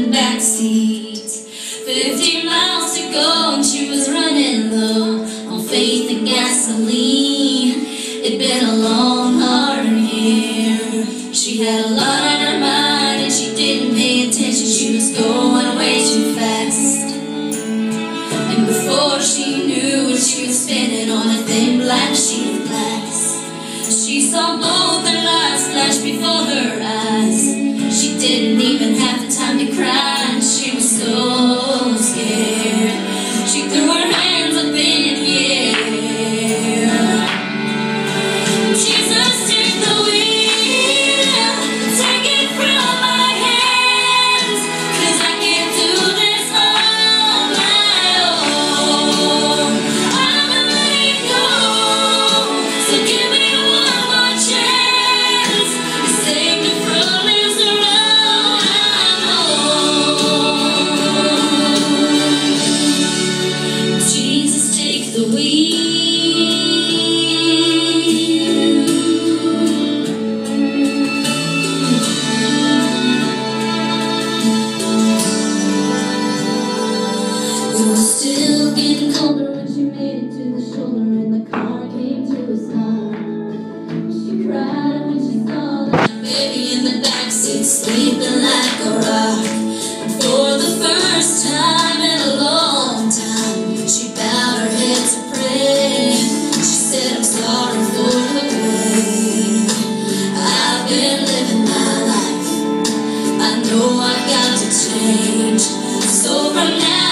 backseat. 50 miles to go and she was running low on faith and gasoline. It'd been a long, hard year. She had a lot on her mind and she didn't pay attention. She was going way too fast. And before she knew it, she was standing on a thin black sheet of glass. She saw both their lives flash before her eyes. She didn't even have the time to cry, and she was so scared. She threw her hands up in the air. Jesus, take the wheel, take it from my hands, 'cause I can't do this on my own. I'm letting go, so give me one more chance to save me from this road I'm on. Jesus, take the wheel. It was still getting colder when she made it to the shoulder and the car came to a stop. She cried when she saw that baby in the backseat sleeping like a rock. And for the first time in a long time, she bowed her head to pray. She said, I'm sorry for the pain. I've been living my life. I know I've got to change. So from now